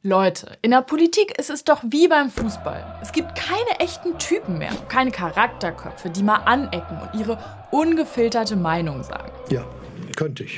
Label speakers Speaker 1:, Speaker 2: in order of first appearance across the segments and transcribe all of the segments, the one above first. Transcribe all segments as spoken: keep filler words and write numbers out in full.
Speaker 1: Leute, in der Politik ist es doch wie beim Fußball. Es gibt keine echten Typen mehr, keine Charakterköpfe, die mal anecken und ihre ungefilterte Meinung sagen.
Speaker 2: Ja, könnte ich.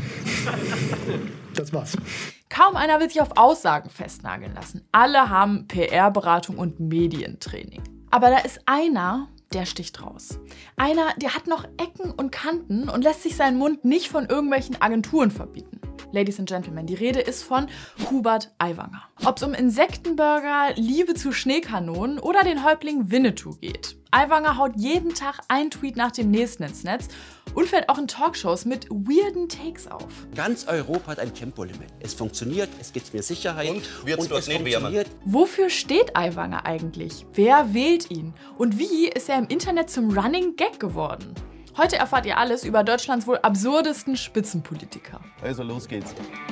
Speaker 2: Das war's.
Speaker 1: Kaum einer will sich auf Aussagen festnageln lassen. Alle haben P R-Beratung und Medientraining. Aber da ist einer, der sticht raus. Einer, der hat noch Ecken und Kanten und lässt sich seinen Mund nicht von irgendwelchen Agenturen verbieten. Ladies and Gentlemen, die Rede ist von Hubert Aiwanger. Ob es um Insektenburger, Liebe zu Schneekanonen oder den Häuptling Winnetou geht. Aiwanger haut jeden Tag einen Tweet nach dem nächsten ins Netz und fällt auch in Talkshows mit weirden Takes auf.
Speaker 3: Ganz Europa hat ein Tempolimit. Es funktioniert, es gibt mir Sicherheit.
Speaker 4: Und, wird's
Speaker 3: und
Speaker 4: dort
Speaker 3: es
Speaker 4: nicht
Speaker 1: funktioniert. Wofür steht Aiwanger eigentlich? Wer wählt ihn? Und wie ist er im Internet zum Running Gag geworden? Heute erfahrt ihr alles über Deutschlands wohl absurdesten Spitzenpolitiker.
Speaker 4: Also los geht's.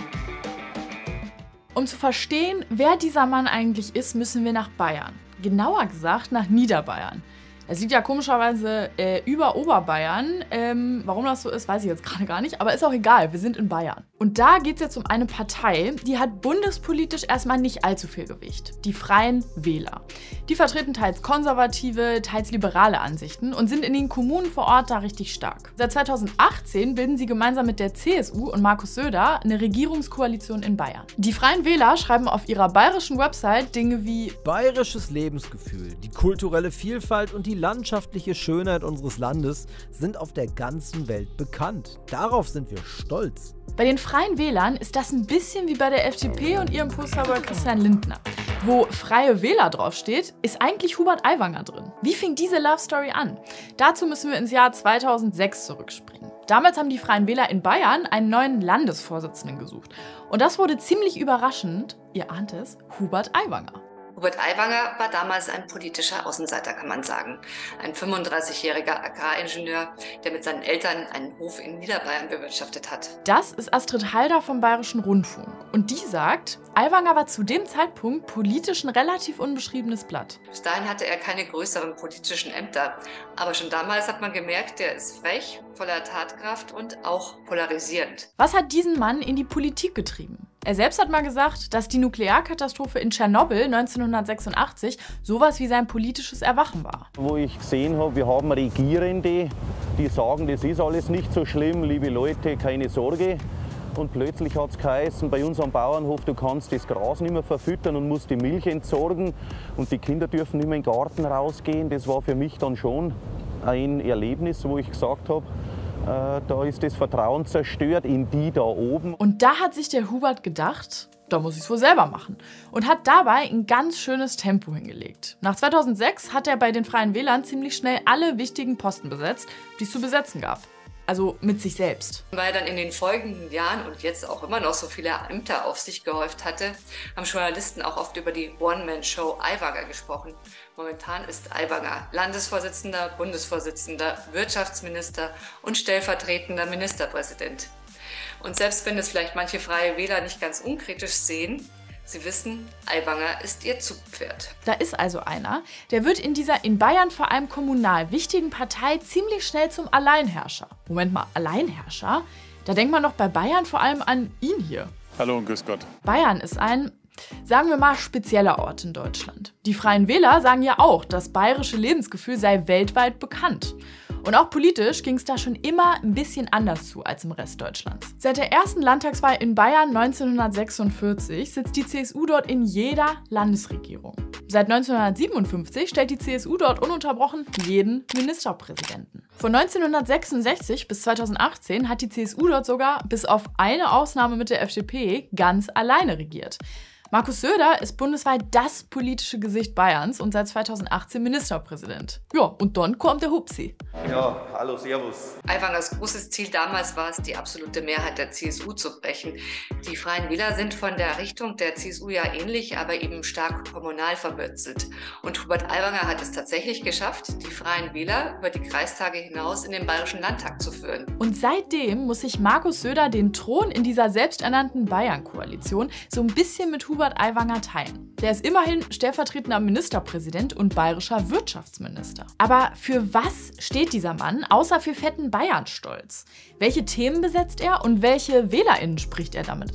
Speaker 1: Um zu verstehen, wer dieser Mann eigentlich ist, müssen wir nach Bayern. Genauer gesagt nach Niederbayern. Es liegt ja komischerweise äh, über Oberbayern. Ähm, warum das so ist, weiß ich jetzt gerade gar nicht. Aber ist auch egal, wir sind in Bayern. Und da geht es jetzt um eine Partei, die hat bundespolitisch erstmal nicht allzu viel Gewicht. Die Freien Wähler. Die vertreten teils konservative, teils liberale Ansichten und sind in den Kommunen vor Ort da richtig stark. Seit zweitausendachtzehn bilden sie gemeinsam mit der C S U und Markus Söder eine Regierungskoalition in Bayern. Die Freien Wähler schreiben auf ihrer bayerischen Website Dinge wie
Speaker 5: bayerisches Lebensgefühl, die kulturelle Vielfalt und die Die landschaftliche Schönheit unseres Landes sind auf der ganzen Welt bekannt. Darauf sind wir stolz.
Speaker 1: Bei den Freien Wählern ist das ein bisschen wie bei der F D P und ihrem Posterboy Christian Lindner. Wo Freie Wähler draufsteht, ist eigentlich Hubert Aiwanger drin. Wie fing diese Love Story an? Dazu müssen wir ins Jahr zweitausendsechs zurückspringen. Damals haben die Freien Wähler in Bayern einen neuen Landesvorsitzenden gesucht. Und das wurde ziemlich überraschend, ihr ahnt es, Hubert Aiwanger.
Speaker 6: Hubert Aiwanger war damals ein politischer Außenseiter, kann man sagen. Ein fünfunddreißigjähriger Agraringenieur, der mit seinen Eltern einen Hof in Niederbayern bewirtschaftet hat.
Speaker 1: Das ist Astrid Halder vom Bayerischen Rundfunk. Und die sagt, Aiwanger war zu dem Zeitpunkt politisch ein relativ unbeschriebenes Blatt.
Speaker 6: Bis dahin hatte er keine größeren politischen Ämter. Aber schon damals hat man gemerkt, der ist frech, voller Tatkraft und auch polarisierend.
Speaker 1: Was hat diesen Mann in die Politik getrieben? Er selbst hat mal gesagt, dass die Nuklearkatastrophe in Tschernobyl neunzehnhundertsechsundachtzig sowas wie sein politisches Erwachen war.
Speaker 7: Wo ich gesehen habe, wir haben Regierende, die sagen, das ist alles nicht so schlimm, liebe Leute, keine Sorge. Und plötzlich hat es geheißen, bei uns am Bauernhof, du kannst das Gras nicht mehr verfüttern und musst die Milch entsorgen. Und die Kinder dürfen nicht mehr in den Garten rausgehen. Das war für mich dann schon ein Erlebnis, wo ich gesagt habe, äh, da ist das Vertrauen zerstört in die da oben.
Speaker 1: Und da hat sich der Hubert gedacht, da muss ich es wohl selber machen. Und hat dabei ein ganz schönes Tempo hingelegt. Nach zweitausendsechs hat er bei den Freien Wählern ziemlich schnell alle wichtigen Posten besetzt, die es zu besetzen gab. Also mit sich selbst.
Speaker 6: Weil er dann in den folgenden Jahren und jetzt auch immer noch so viele Ämter auf sich gehäuft hatte, haben Journalisten auch oft über die One-Man-Show Aiwanger gesprochen. Momentan ist Aiwanger Landesvorsitzender, Bundesvorsitzender, Wirtschaftsminister und stellvertretender Ministerpräsident. Und selbst wenn es vielleicht manche Freie Wähler nicht ganz unkritisch sehen, sie wissen, Aiwanger ist ihr Zugpferd.
Speaker 1: Da ist also einer, der wird in dieser in Bayern vor allem kommunal wichtigen Partei ziemlich schnell zum Alleinherrscher. Moment mal, Alleinherrscher? Da denkt man doch bei Bayern vor allem an ihn hier.
Speaker 8: Hallo und grüß Gott.
Speaker 1: Bayern ist ein, sagen wir mal, spezieller Ort in Deutschland. Die Freien Wähler sagen ja auch, das bayerische Lebensgefühl sei weltweit bekannt. Und auch politisch ging es da schon immer ein bisschen anders zu als im Rest Deutschlands. Seit der ersten Landtagswahl in Bayern neunzehnhundertsechsundvierzig sitzt die C S U dort in jeder Landesregierung. Seit neunzehnhundertsiebenundfünfzig stellt die C S U dort ununterbrochen jeden Ministerpräsidenten. Von neunzehnhundertsechsundsechzig bis zweitausendachtzehn hat die C S U dort sogar, bis auf eine Ausnahme mit der F D P, ganz alleine regiert. Markus Söder ist bundesweit das politische Gesicht Bayerns und seit zweitausendachtzehn Ministerpräsident. Ja, und dann kommt der Hupsi.
Speaker 4: Ja, hallo, servus.
Speaker 6: Aiwangers großes Ziel damals war es, die absolute Mehrheit der C S U zu brechen. Die Freien Wähler sind von der Richtung der C S U ja ähnlich, aber eben stark kommunal verwurzelt. Und Hubert Aiwanger hat es tatsächlich geschafft, die Freien Wähler über die Kreistage hinaus in den Bayerischen Landtag zu führen.
Speaker 1: Und seitdem muss sich Markus Söder den Thron in dieser selbsternannten Bayern-Koalition so ein bisschen mit Hubert Aiwanger teilen. Der ist immerhin stellvertretender Ministerpräsident und bayerischer Wirtschaftsminister. Aber für was steht dieser Mann, außer für fetten Bayern-Stolz? Welche Themen besetzt er und welche WählerInnen spricht er damit an?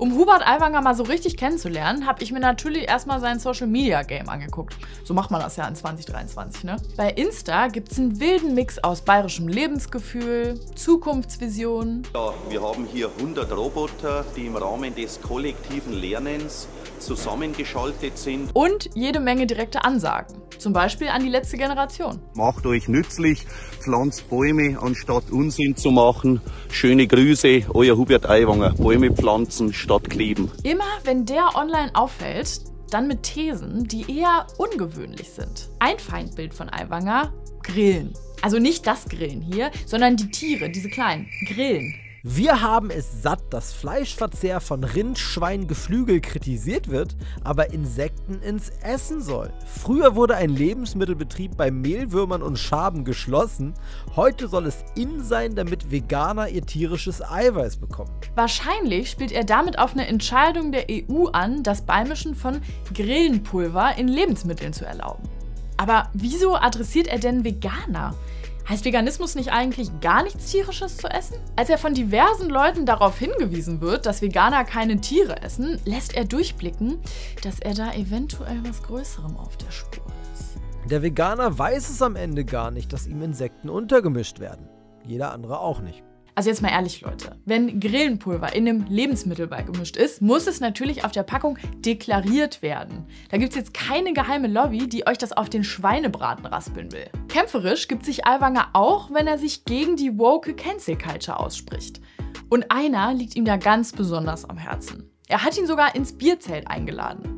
Speaker 1: Um Hubert Aiwanger mal so richtig kennenzulernen, habe ich mir natürlich erstmal sein Social-Media-Game angeguckt. So macht man das ja in zwanzig dreiundzwanzig, ne? Bei Insta gibt es einen wilden Mix aus bayerischem Lebensgefühl, Zukunftsvisionen.
Speaker 4: Ja, wir haben hier hundert Roboter, die im Rahmen des kollektiven Lernens zusammengeschaltet sind.
Speaker 1: Und jede Menge direkte Ansagen. Zum Beispiel an die letzte Generation.
Speaker 4: Macht euch nützlich, pflanzt Bäume, anstatt Unsinn zu machen. Schöne Grüße, euer Hubert Aiwanger. Bäume pflanzen statt kleben.
Speaker 1: Immer wenn der online auffällt, dann mit Thesen, die eher ungewöhnlich sind. Ein Feindbild von Aiwanger: Grillen. Also nicht das Grillen hier, sondern die Tiere, diese kleinen Grillen.
Speaker 5: Wir haben es satt, dass Fleischverzehr von Rind, Schwein, Geflügel kritisiert wird, aber Insekten ins Essen soll. Früher wurde ein Lebensmittelbetrieb bei Mehlwürmern und Schaben geschlossen. Heute soll es in sein, damit Veganer ihr tierisches Eiweiß bekommen.
Speaker 1: Wahrscheinlich spielt er damit auf eine Entscheidung der E U an, das Beimischen von Grillenpulver in Lebensmitteln zu erlauben. Aber wieso adressiert er denn Veganer? Heißt Veganismus nicht eigentlich gar nichts Tierisches zu essen? Als er von diversen Leuten darauf hingewiesen wird, dass Veganer keine Tiere essen, lässt er durchblicken, dass er da eventuell was Größerem auf der Spur ist.
Speaker 5: Der Veganer weiß es am Ende gar nicht, dass ihm Insekten untergemischt werden. Jeder andere auch nicht.
Speaker 1: Also jetzt mal ehrlich, Leute, wenn Grillenpulver in einem Lebensmittel beigemischt ist, muss es natürlich auf der Packung deklariert werden. Da gibt es jetzt keine geheime Lobby, die euch das auf den Schweinebraten raspeln will. Kämpferisch gibt sich Aiwanger auch, wenn er sich gegen die woke Cancel Culture ausspricht. Und einer liegt ihm da ganz besonders am Herzen. Er hat ihn sogar ins Bierzelt eingeladen.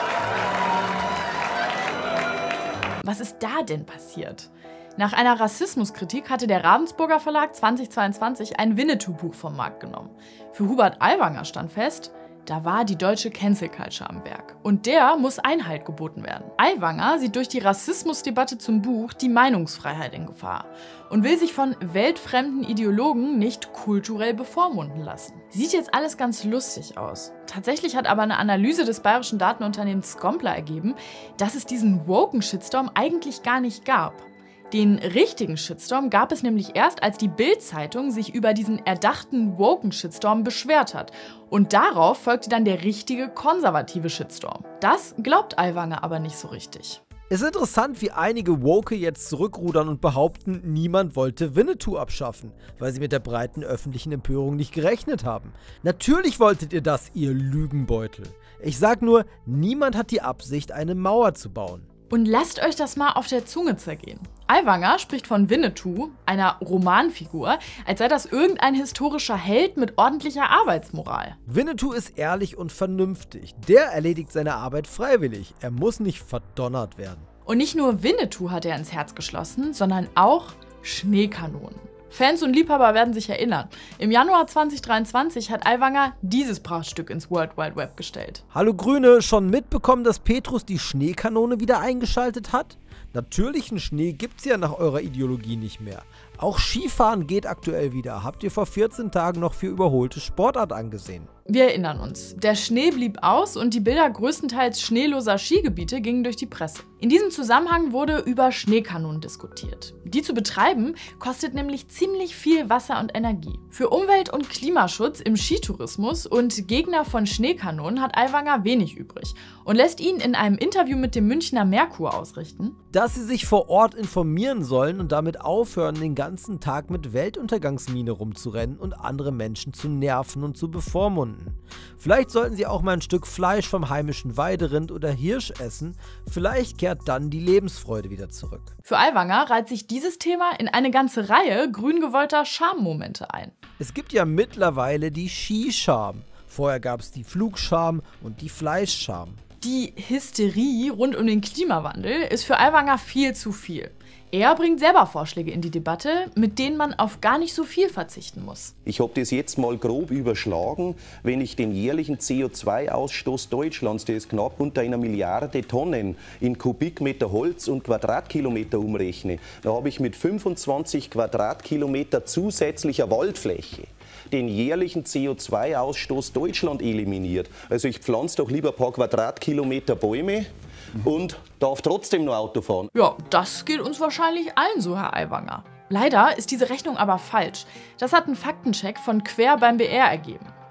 Speaker 1: Was ist da denn passiert? Nach einer Rassismuskritik hatte der Ravensburger Verlag zweitausendzweiundzwanzig ein Winnetou-Buch vom Markt genommen. Für Hubert Aiwanger stand fest, da war die deutsche Cancel Culture am Werk. Und der muss Einhalt geboten werden. Aiwanger sieht durch die Rassismusdebatte zum Buch die Meinungsfreiheit in Gefahr und will sich von weltfremden Ideologen nicht kulturell bevormunden lassen. Sieht jetzt alles ganz lustig aus. Tatsächlich hat aber eine Analyse des bayerischen Datenunternehmens Scompler ergeben, dass es diesen woken Shitstorm eigentlich gar nicht gab. Den richtigen Shitstorm gab es nämlich erst, als die Bild-Zeitung sich über diesen erdachten woken Shitstorm beschwert hat. Und darauf folgte dann der richtige konservative Shitstorm. Das glaubt Aiwanger aber nicht so richtig.
Speaker 5: Es ist interessant, wie einige Woke jetzt zurückrudern und behaupten, niemand wollte Winnetou abschaffen, weil sie mit der breiten öffentlichen Empörung nicht gerechnet haben. Natürlich wolltet ihr das, ihr Lügenbeutel. Ich sag nur, niemand hat die Absicht, eine Mauer zu bauen.
Speaker 1: Und lasst euch das mal auf der Zunge zergehen. Aiwanger spricht von Winnetou, einer Romanfigur, als sei das irgendein historischer Held mit ordentlicher Arbeitsmoral.
Speaker 5: Winnetou ist ehrlich und vernünftig. Der erledigt seine Arbeit freiwillig. Er muss nicht verdonnert werden.
Speaker 1: Und nicht nur Winnetou hat er ins Herz geschlossen, sondern auch Schneekanonen. Fans und Liebhaber werden sich erinnern. Im Januar zweitausenddreiundzwanzig hat Aiwanger dieses Prachtstück ins World Wide Web gestellt.
Speaker 5: Hallo Grüne, schon mitbekommen, dass Petrus die Schneekanone wieder eingeschaltet hat? Natürlichen Schnee gibt's ja nach eurer Ideologie nicht mehr. Auch Skifahren geht aktuell wieder. Habt ihr vor vierzehn Tagen noch für überholte Sportart angesehen?
Speaker 1: Wir erinnern uns. Der Schnee blieb aus und die Bilder größtenteils schneeloser Skigebiete gingen durch die Presse. In diesem Zusammenhang wurde über Schneekanonen diskutiert. Die zu betreiben, kostet nämlich ziemlich viel Wasser und Energie. Für Umwelt- und Klimaschutz im Skitourismus und Gegner von Schneekanonen hat Aiwanger wenig übrig und lässt ihn in einem Interview mit dem Münchner Merkur ausrichten,
Speaker 5: dass sie sich vor Ort informieren sollen und damit aufhören, den ganzen Tag mit Weltuntergangsmine rumzurennen und andere Menschen zu nerven und zu bevormunden. Vielleicht sollten sie auch mal ein Stück Fleisch vom heimischen Weiderind oder Hirsch essen, vielleicht kehrt dann die Lebensfreude wieder zurück.
Speaker 1: Für Aiwanger reiht sich dieses Thema in eine ganze Reihe grün gewollter Schammomente ein.
Speaker 5: Es gibt ja mittlerweile die Skischam. Vorher gab es die Flugscham und die Fleischscham.
Speaker 1: Die Hysterie rund um den Klimawandel ist für Aiwanger viel zu viel. Er bringt selber Vorschläge in die Debatte, mit denen man auf gar nicht so viel verzichten muss.
Speaker 7: Ich habe das jetzt mal grob überschlagen. Wenn ich den jährlichen C O zwei Ausstoß Deutschlands, der ist knapp unter einer Milliarde Tonnen, in Kubikmeter Holz und Quadratkilometer umrechne, da habe ich mit fünfundzwanzig Quadratkilometer zusätzlicher Waldfläche den jährlichen C O zwei Ausstoß Deutschland eliminiert. Also ich pflanze doch lieber ein paar Quadratkilometer Bäume und darf trotzdem nur Auto fahren.
Speaker 1: Ja, das geht uns wahrscheinlich allen so, Herr Aiwanger. Leider ist diese Rechnung aber falsch. Das hat ein Faktencheck von Quer beim B R ergeben.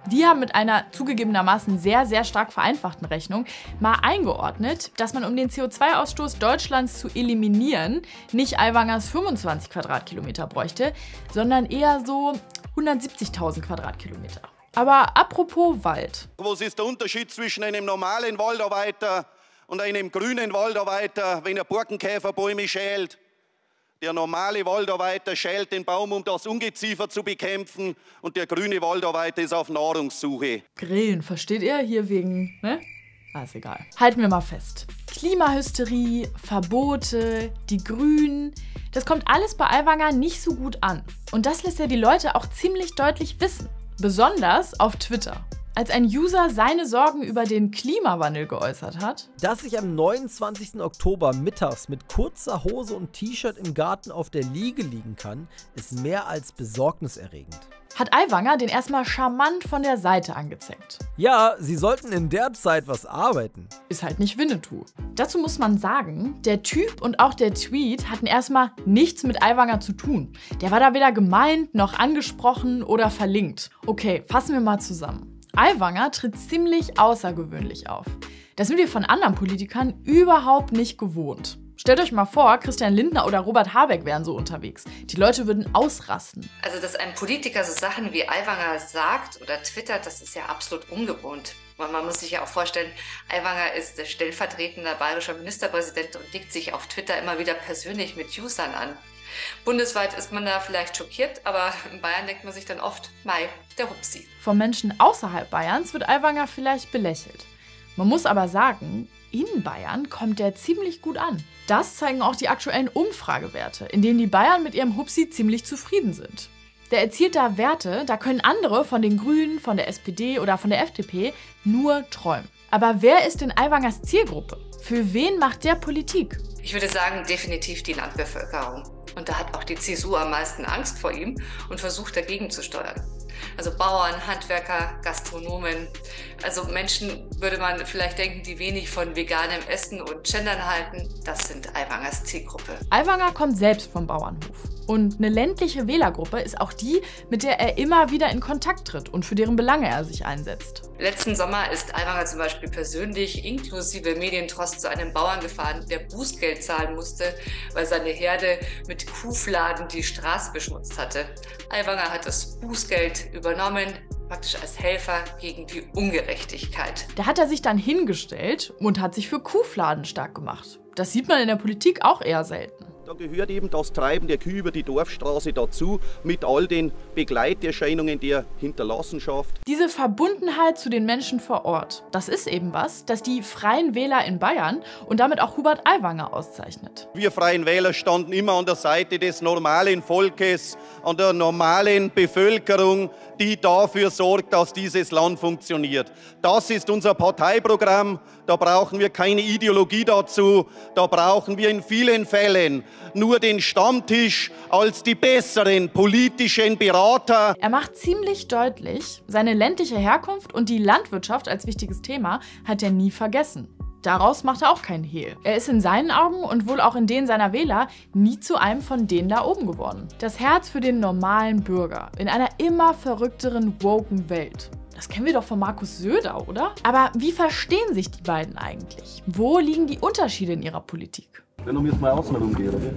Speaker 1: Die haben mit einer zugegebenermaßen sehr, sehr stark vereinfachten Rechnung mal eingeordnet, dass man, um den C O zwei Ausstoß Deutschlands zu eliminieren, nicht Aiwangers fünfundzwanzig Quadratkilometer bräuchte, sondern eher so hundertsiebzigtausend Quadratkilometer. Aber apropos Wald.
Speaker 4: Was ist der Unterschied zwischen einem normalen Waldarbeiter und einem grünen Waldarbeiter, wenn er Borkenkäferbäume schält? Der normale Waldarbeiter schält den Baum, um das Ungeziefer zu bekämpfen, und der grüne Waldarbeiter ist auf Nahrungssuche.
Speaker 1: Grillen, versteht ihr? Hier wegen, ne? Ah, ist egal. Halten wir mal fest. Klimahysterie, Verbote, die Grünen, das kommt alles bei Aiwanger nicht so gut an. Und das lässt er die Leute auch ziemlich deutlich wissen. Besonders auf Twitter. Als ein User seine Sorgen über den Klimawandel geäußert hat.
Speaker 5: Dass ich am neunundzwanzigsten Oktober mittags mit kurzer Hose und T-Shirt im Garten auf der Liege liegen kann, ist mehr als besorgniserregend.
Speaker 1: Hat Aiwanger den erstmal charmant von der Seite angezeckt.
Speaker 5: Ja, sie sollten in der Zeit was arbeiten.
Speaker 1: Ist halt nicht Winnetou. Dazu muss man sagen, der Typ und auch der Tweet hatten erstmal nichts mit Aiwanger zu tun. Der war da weder gemeint, noch angesprochen oder verlinkt. Okay, fassen wir mal zusammen. Aiwanger tritt ziemlich außergewöhnlich auf. Das sind wir von anderen Politikern überhaupt nicht gewohnt. Stellt euch mal vor, Christian Lindner oder Robert Habeck wären so unterwegs. Die Leute würden ausrasten.
Speaker 6: Also, dass ein Politiker so Sachen wie Aiwanger sagt oder twittert, das ist ja absolut ungewohnt. Man muss sich ja auch vorstellen, Aiwanger ist der stellvertretende bayerischer Ministerpräsident und legt sich auf Twitter immer wieder persönlich mit Usern an. Bundesweit ist man da vielleicht schockiert, aber in Bayern denkt man sich dann oft, mei, der Hupsi.
Speaker 1: Von Menschen außerhalb Bayerns wird Aiwanger vielleicht belächelt. Man muss aber sagen, in Bayern kommt der ziemlich gut an. Das zeigen auch die aktuellen Umfragewerte, in denen die Bayern mit ihrem Hupsi ziemlich zufrieden sind. Der erzielt da Werte, da können andere von den Grünen, von der S P D oder von der F D P nur träumen. Aber wer ist denn Aiwangers Zielgruppe? Für wen macht der Politik?
Speaker 6: Ich würde sagen, definitiv die Landbevölkerung. Und da hat auch die C S U am meisten Angst vor ihm und versucht dagegen zu steuern. Also Bauern, Handwerker, Gastronomen, also Menschen, würde man vielleicht denken, die wenig von veganem Essen und Gendern halten. Das sind Aiwangers Zielgruppe.
Speaker 1: Aiwanger kommt selbst vom Bauernhof. Und eine ländliche Wählergruppe ist auch die, mit der er immer wieder in Kontakt tritt und für deren Belange er sich einsetzt.
Speaker 6: Letzten Sommer ist Aiwanger zum Beispiel persönlich inklusive Medientrost zu einem Bauern gefahren, der Bußgeld zahlen musste, weil seine Herde mit Kuhfladen die Straße beschmutzt hatte. Aiwanger hat das Bußgeld übernommen, praktisch als Helfer gegen die Ungerechtigkeit.
Speaker 1: Da hat er sich dann hingestellt und hat sich für Kuhfladen stark gemacht. Das sieht man in der Politik auch eher selten.
Speaker 4: Da gehört eben das Treiben der Kühe über die Dorfstraße dazu, mit all den Begleiterscheinungen der Hinterlassenschaft.
Speaker 1: Diese Verbundenheit zu den Menschen vor Ort, das ist eben was, das die Freien Wähler in Bayern und damit auch Hubert Aiwanger auszeichnet.
Speaker 4: Wir Freien Wähler standen immer an der Seite des normalen Volkes, an der normalen Bevölkerung, die dafür sorgt, dass dieses Land funktioniert. Das ist unser Parteiprogramm, da brauchen wir keine Ideologie dazu, da brauchen wir in vielen Fällen nur den Stammtisch als die besseren politischen Berater.
Speaker 1: Er macht ziemlich deutlich, seine ländliche Herkunft und die Landwirtschaft als wichtiges Thema hat er nie vergessen. Daraus macht er auch keinen Hehl. Er ist in seinen Augen und wohl auch in denen seiner Wähler nie zu einem von denen da oben geworden. Das Herz für den normalen Bürger in einer immer verrückteren, woken Welt. Das kennen wir doch von Markus Söder, oder? Aber wie verstehen sich die beiden eigentlich? Wo liegen die Unterschiede in ihrer Politik?
Speaker 7: Wenn du jetzt mal außen rumgehst, oder?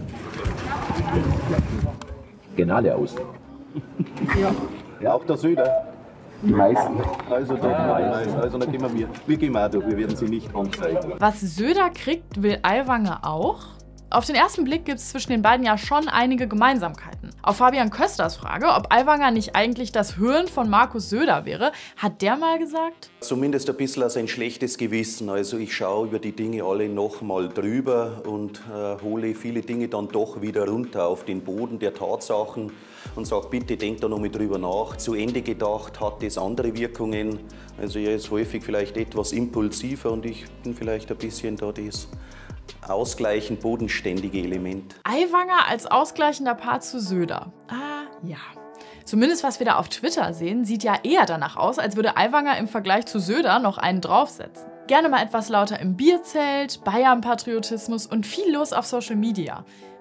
Speaker 3: Gehen alle aus.
Speaker 4: Ja. Ja, auch der Söder.
Speaker 3: Die meisten.
Speaker 4: Also, da, also, also da gehen wir, wir, wir gehen auch durch, wir werden sie nicht anzeigen.
Speaker 1: Was Söder kriegt, will Aiwanger auch. Auf den ersten Blick gibt es zwischen den beiden ja schon einige Gemeinsamkeiten. Auf Fabian Kösters Frage, ob Aiwanger nicht eigentlich das Hirn von Markus Söder wäre, hat der mal gesagt:
Speaker 4: Zumindest ein bisschen als ein schlechtes Gewissen. Also ich schaue über die Dinge alle nochmal drüber und äh, hole viele Dinge dann doch wieder runter auf den Boden der Tatsachen und sage, bitte denkt da noch mal drüber nach. Zu Ende gedacht hat das andere Wirkungen. Also er ist häufig vielleicht etwas impulsiver und ich bin vielleicht ein bisschen da das ausgleichend bodenständige Element.
Speaker 1: Aiwanger als ausgleichender Part zu Söder. Ah, ja. Zumindest was wir da auf Twitter sehen, sieht ja eher danach aus, als würde Aiwanger im Vergleich zu Söder noch einen draufsetzen. Gerne mal etwas lauter im Bierzelt, Bayern-Patriotismus und viel los auf Social Media.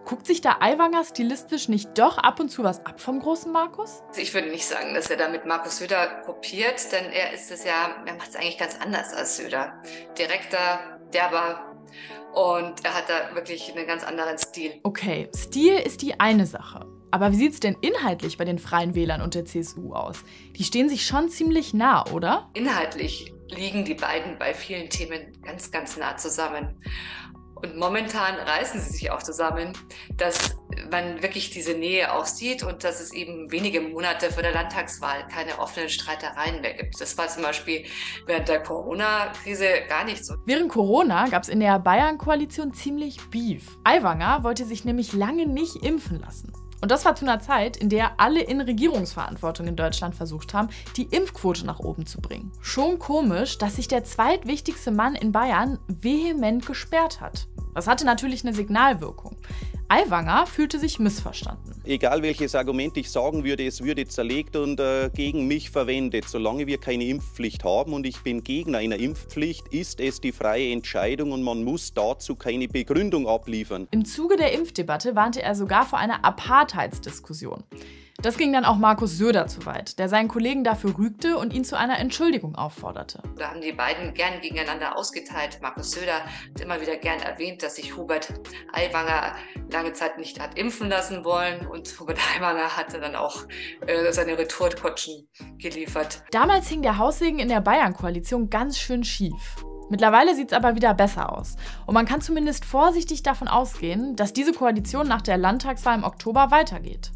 Speaker 1: Guckt sich da Aiwanger stilistisch nicht doch ab und zu was ab vom großen Markus?
Speaker 6: Ich würde nicht sagen, dass er da mit Markus Söder kopiert, denn er ist es ja, er macht es eigentlich ganz anders als Söder. Direkter, derber und er hat da wirklich einen ganz anderen Stil.
Speaker 1: Okay, Stil ist die eine Sache. Aber wie sieht es denn inhaltlich bei den Freien Wählern und der C S U aus? Die stehen sich schon ziemlich nah, oder?
Speaker 6: Inhaltlich liegen die beiden bei vielen Themen ganz, ganz nah zusammen. Und momentan reißen sie sich auch zusammen, dass man wirklich diese Nähe auch sieht und dass es eben wenige Monate vor der Landtagswahl keine offenen Streitereien mehr gibt. Das war zum Beispiel während der Corona-Krise gar nicht so.
Speaker 1: Während Corona gab es in der Bayern-Koalition ziemlich Beef. Aiwanger wollte sich nämlich lange nicht impfen lassen. Und das war zu einer Zeit, in der alle in Regierungsverantwortung in Deutschland versucht haben, die Impfquote nach oben zu bringen. Schon komisch, dass sich der zweitwichtigste Mann in Bayern vehement gesperrt hat. Das hatte natürlich eine Signalwirkung. Aiwanger fühlte sich missverstanden.
Speaker 7: Egal welches Argument ich sagen würde, es würde zerlegt und äh, gegen mich verwendet. Solange wir keine Impfpflicht haben und ich bin Gegner einer Impfpflicht, ist es die freie Entscheidung und man muss dazu keine Begründung abliefern.
Speaker 1: Im Zuge der Impfdebatte warnte er sogar vor einer Apartheidsdiskussion. Das ging dann auch Markus Söder zu weit, der seinen Kollegen dafür rügte und ihn zu einer Entschuldigung aufforderte.
Speaker 6: Da haben die beiden gern gegeneinander ausgeteilt. Markus Söder hat immer wieder gern erwähnt, dass sich Hubert Aiwanger lange Zeit nicht hat impfen lassen wollen. Und Hubert Aiwanger hatte dann auch äh, seine Retortkutschen geliefert.
Speaker 1: Damals hing der Haussegen in der Bayern-Koalition ganz schön schief. Mittlerweile sieht es aber wieder besser aus. Und man kann zumindest vorsichtig davon ausgehen, dass diese Koalition nach der Landtagswahl im Oktober weitergeht.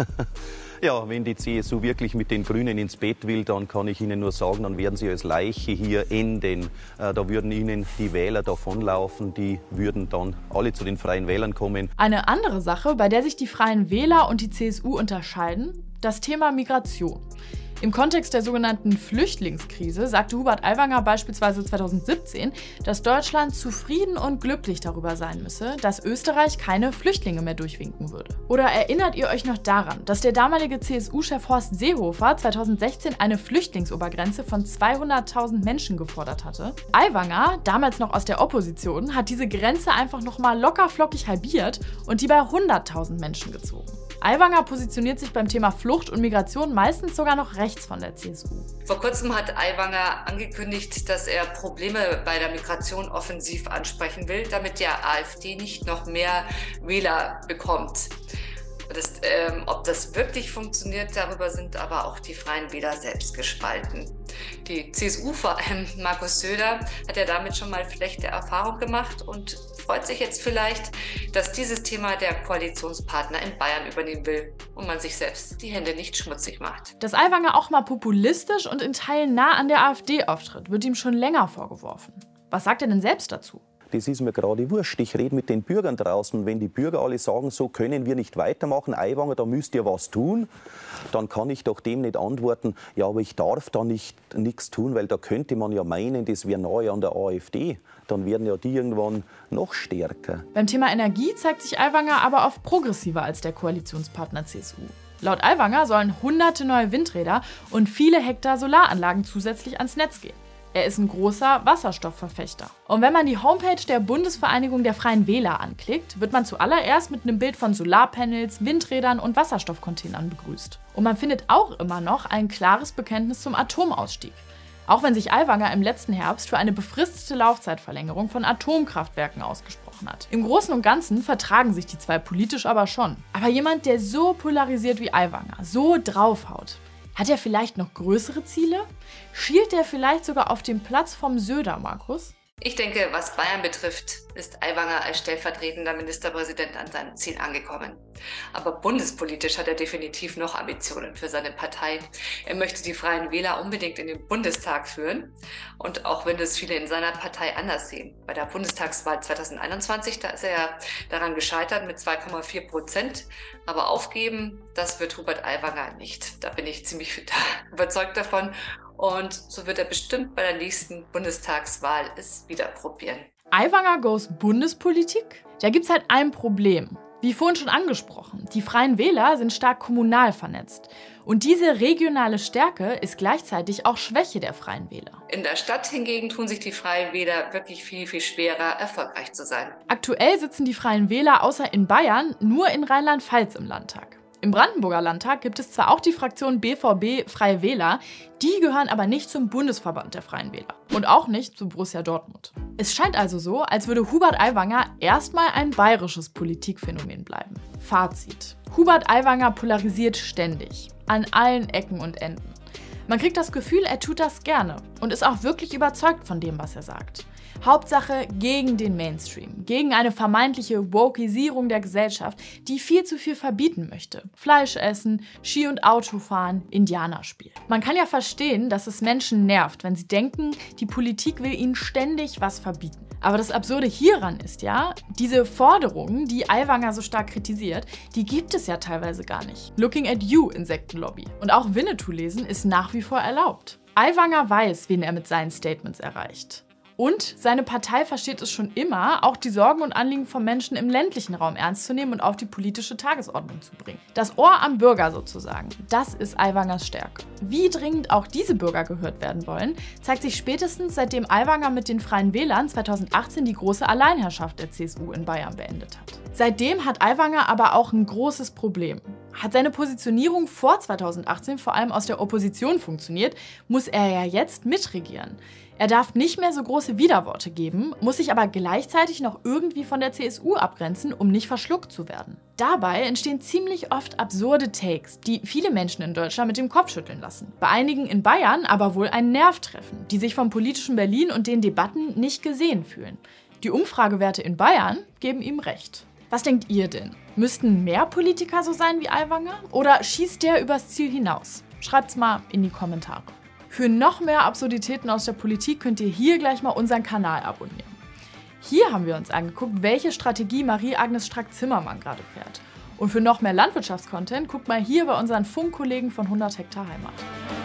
Speaker 7: Ja, wenn die C S U wirklich mit den Grünen ins Bett will, dann kann ich Ihnen nur sagen, dann werden sie als Leiche hier enden. Äh, da würden Ihnen die Wähler davonlaufen, die würden dann alle zu den Freien Wählern kommen.
Speaker 1: Eine andere Sache, bei der sich die Freien Wähler und die C S U unterscheiden, das Thema Migration. Im Kontext der sogenannten Flüchtlingskrise sagte Hubert Aiwanger beispielsweise zweitausendsiebzehn, dass Deutschland zufrieden und glücklich darüber sein müsse, dass Österreich keine Flüchtlinge mehr durchwinken würde. Oder erinnert ihr euch noch daran, dass der damalige C S U-Chef Horst Seehofer zweitausendsechzehn eine Flüchtlingsobergrenze von zweihunderttausend Menschen gefordert hatte? Aiwanger, damals noch aus der Opposition, hat diese Grenze einfach nochmal lockerflockig halbiert und die bei hunderttausend Menschen gezogen. Aiwanger positioniert sich beim Thema Flucht und Migration meistens sogar noch rechts von der C S U.
Speaker 6: Vor kurzem hat Aiwanger angekündigt, dass er Probleme bei der Migration offensiv ansprechen will, damit der AfD nicht noch mehr Wähler bekommt. Das, ähm, ob das wirklich funktioniert, darüber sind aber auch die Freien Wähler selbst gespalten. Die C S U, vor allem Markus Söder, hat ja damit schon mal schlechte Erfahrung gemacht und freut sich jetzt vielleicht, dass dieses Thema der Koalitionspartner in Bayern übernehmen will und man sich selbst die Hände nicht schmutzig macht.
Speaker 1: Dass Aiwanger auch mal populistisch und in Teilen nah an der AfD auftritt, wird ihm schon länger vorgeworfen. Was sagt er denn selbst dazu?
Speaker 7: Das ist mir gerade wurscht. Ich rede mit den Bürgern draußen. Wenn die Bürger alle sagen, so können wir nicht weitermachen, Aiwanger, da müsst ihr was tun, dann kann ich doch dem nicht antworten, ja, aber ich darf da nicht nichts tun, weil da könnte man ja meinen, das wäre nahe an der AfD. Dann werden ja die irgendwann noch stärker.
Speaker 1: Beim Thema Energie zeigt sich Aiwanger aber oft progressiver als der Koalitionspartner C S U. Laut Aiwanger sollen hunderte neue Windräder und viele Hektar Solaranlagen zusätzlich ans Netz gehen. Er ist ein großer Wasserstoffverfechter. Und wenn man die Homepage der Bundesvereinigung der Freien Wähler anklickt, wird man zuallererst mit einem Bild von Solarpanels, Windrädern und Wasserstoffcontainern begrüßt. Und man findet auch immer noch ein klares Bekenntnis zum Atomausstieg. Auch wenn sich Aiwanger im letzten Herbst für eine befristete Laufzeitverlängerung von Atomkraftwerken ausgesprochen hat. Im Großen und Ganzen vertragen sich die zwei politisch aber schon. Aber jemand, der so polarisiert wie Aiwanger, so draufhaut, hat er vielleicht noch größere Ziele? Schielt er vielleicht sogar auf den Platz vom Söder, Markus?
Speaker 6: Ich denke, was Bayern betrifft, ist Aiwanger als stellvertretender Ministerpräsident an seinem Ziel angekommen. Aber bundespolitisch hat er definitiv noch Ambitionen für seine Partei. Er möchte die Freien Wähler unbedingt in den Bundestag führen. Und auch wenn das viele in seiner Partei anders sehen. Bei der Bundestagswahl zweitausendeinundzwanzig, da ist er ja daran gescheitert mit zwei Komma vier Prozent. Aber aufgeben, das wird Hubert Aiwanger nicht. Da bin ich ziemlich überzeugt davon. Und so wird er bestimmt bei der nächsten Bundestagswahl es wieder probieren.
Speaker 1: Aiwanger goes Bundespolitik? Da gibt's halt ein Problem. Wie vorhin schon angesprochen, die Freien Wähler sind stark kommunal vernetzt. Und diese regionale Stärke ist gleichzeitig auch Schwäche der Freien Wähler.
Speaker 6: In der Stadt hingegen tun sich die Freien Wähler wirklich viel, viel schwerer, erfolgreich zu sein.
Speaker 1: Aktuell sitzen die Freien Wähler außer in Bayern nur in Rheinland-Pfalz im Landtag. Im Brandenburger Landtag gibt es zwar auch die Fraktion B V B Freie Wähler, die gehören aber nicht zum Bundesverband der Freien Wähler und auch nicht zu Borussia Dortmund. Es scheint also so, als würde Hubert Aiwanger erstmal ein bayerisches Politikphänomen bleiben. Fazit: Hubert Aiwanger polarisiert ständig, an allen Ecken und Enden. Man kriegt das Gefühl, er tut das gerne und ist auch wirklich überzeugt von dem, was er sagt. Hauptsache gegen den Mainstream, gegen eine vermeintliche Wokeisierung der Gesellschaft, die viel zu viel verbieten möchte. Fleisch essen, Ski- und Autofahren, Indianer spielen. Man kann ja verstehen, dass es Menschen nervt, wenn sie denken, die Politik will ihnen ständig was verbieten. Aber das Absurde hieran ist ja, diese Forderungen, die Aiwanger so stark kritisiert, die gibt es ja teilweise gar nicht. Looking at you, Insektenlobby. Und auch Winnetou lesen ist nach wie vor erlaubt. Aiwanger weiß, wen er mit seinen Statements erreicht. Und seine Partei versteht es schon immer, auch die Sorgen und Anliegen von Menschen im ländlichen Raum ernst zu nehmen und auf die politische Tagesordnung zu bringen. Das Ohr am Bürger sozusagen, das ist Aiwangers Stärke. Wie dringend auch diese Bürger gehört werden wollen, zeigt sich spätestens, seitdem Aiwanger mit den Freien Wählern zweitausendachtzehn die große Alleinherrschaft der C S U in Bayern beendet hat. Seitdem hat Aiwanger aber auch ein großes Problem. Hat seine Positionierung vor zweitausendachtzehn vor allem aus der Opposition funktioniert, muss er ja jetzt mitregieren. Er darf nicht mehr so große Widerworte geben, muss sich aber gleichzeitig noch irgendwie von der C S U abgrenzen, um nicht verschluckt zu werden. Dabei entstehen ziemlich oft absurde Takes, die viele Menschen in Deutschland mit dem Kopf schütteln lassen. Bei einigen in Bayern aber wohl einen Nerv treffen, die sich vom politischen Berlin und den Debatten nicht gesehen fühlen. Die Umfragewerte in Bayern geben ihm recht. Was denkt ihr denn? Müssten mehr Politiker so sein wie Aiwanger? Oder schießt der übers Ziel hinaus? Schreibt's mal in die Kommentare. Für noch mehr Absurditäten aus der Politik könnt ihr hier gleich mal unseren Kanal abonnieren. Hier haben wir uns angeguckt, welche Strategie Marie-Agnes Strack-Zimmermann gerade fährt. Und für noch mehr Landwirtschaftscontent guckt mal hier bei unseren Funkkollegen von hundert Hektar Heimat.